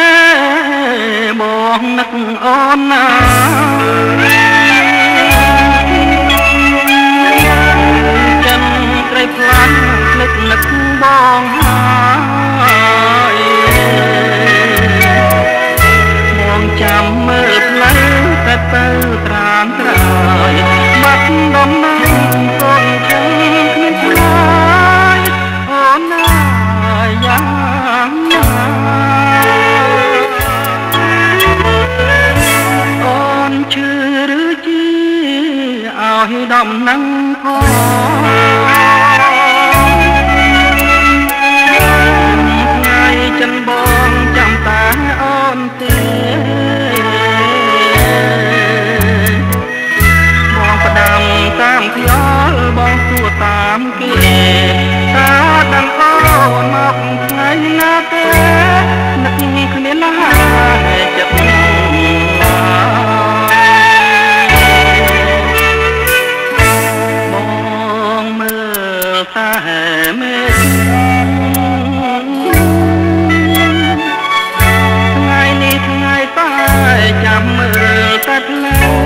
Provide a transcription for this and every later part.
បងនឹកអូនណាចិនក្រៃផ្លាស់នឹកបងហើយបងចាំមើលផ្លូវតែទៅត្រានត្រើយបាត់ដំណើរកូនចឹងគ្មានឆ្លើយអូនណាយ៉ាងណាអូនឈឺឬជាឲ្យដំណឹងផងថ្ងៃចិនបងចាំតាអូនទេបងផ្ដាំតាមខ្យល់បងសួរតាមគេតាដឹងអូនមកថ្ងៃណាទេនឹកគ្នាណាស់ចិត្តបងមើលតែមេថ្ងៃនេះថ្ងៃតែចាំមើលតែផ្លូវ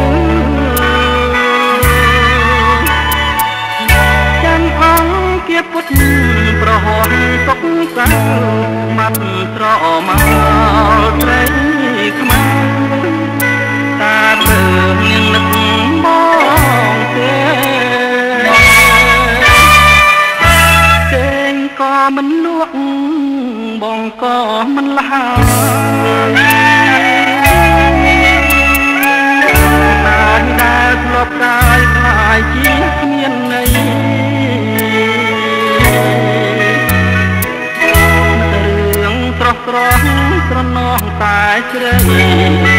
ចាំអង្គាពុតប្រហោះទុកសៅមាត់ស្រមោលត្រីខ្មែរតាទៅនឹងនឹកបងទេគេងក៏មិនលក់បងក៏មិនលហើយតាដែលធ្លាប់កាយខ្លាយជាគ្មានន័យរឿងស្រស់ស្រស់ត្រណោះតែជ្រៅ